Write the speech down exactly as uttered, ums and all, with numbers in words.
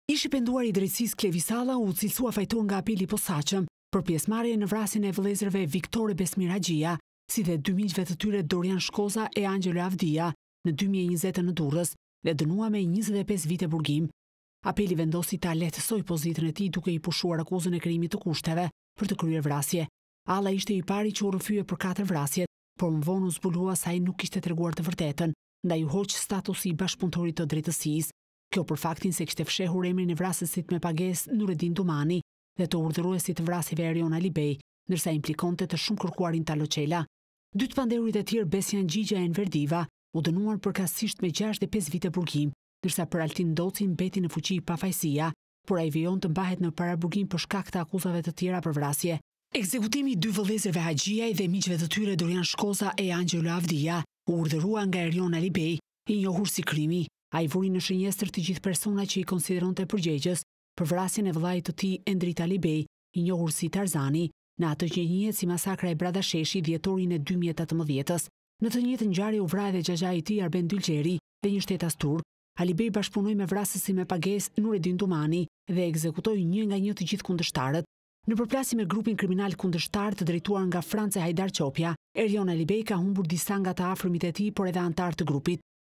Ishi penduar i drejtësisë Klevi Salla u cilësua fajtor nga apeli i posaçëm për pjesëmarrje në vrasjen e vëllezërve Viktore Besmir Haxhia, si dhe dy miqve të tyre Dorian Shkoza e Angelo Avdia në dy mijë e njëzet në Durrës dhe dënuar me njëzet e pesë vite burgim. Apeli vendosi ta lehtësoj pozitën e tij duke i pushuar akuzën e krijimit të kushteve për të kryer vrasje. Alla ishte i pari që u rrëfye për katër vrasjet, por më vonë u zbulua se ai nuk kishte treguar të vërtetën, ndaj u hoq statusi i bashkëpunëtorit të drejtësisë. Kjo për faktin se kishte fshehur emrin e vrasësit me pagesë Nureddin Dumani dhe të urdhëruesit të vrasjeve Erion Alibej, ndërsa implikonte të shumë kërkuarin Talo Çela. Dy të pandehurit e tjerë Besian Gjigja e Enver Diva u dënuar përkatësisht me gjashtëdhjetë e pesë vite burgim, ndërsa për Altin Doci mbeti në fuqi pa fajësia, por ai vijon të mbahet në paraburgim për shkak të akuzave të tjera për vrasje. Ekzekutimi i dy vëllezërve Haxhiaj dhe miqve të tyre Dorian Shkoza e Angelo Avdia u urdhërua nga Erion Alibej, i njohur si Krimi. Ai vuri në shënjestër të gjithë personat që i konsideronte përgjegjës për vrasjen e vëllait të tij Endrit Alibej, i njohur si Tarzani, në atë që njihet si masakra e Bradasheshi dhjetorin e dy mijë e tetëmbëdhjetës. Në të njëjtën ngjarje u vra edhe xhaxhai i tij Arben Dylgjeri dhe një shtetas turk. Alibej bashkëpunoi me vrasësin me pagesë Nureddin Dumani dhe ekzekutoi një nga një të gjithë kundërshtarët. Në përplasje me grupin kriminal kundërshtar të drejtuar nga France Hajdar Çopja, Erion Alibej ka humbur disa nga të afërmit e tij, por edhe antar të grupit.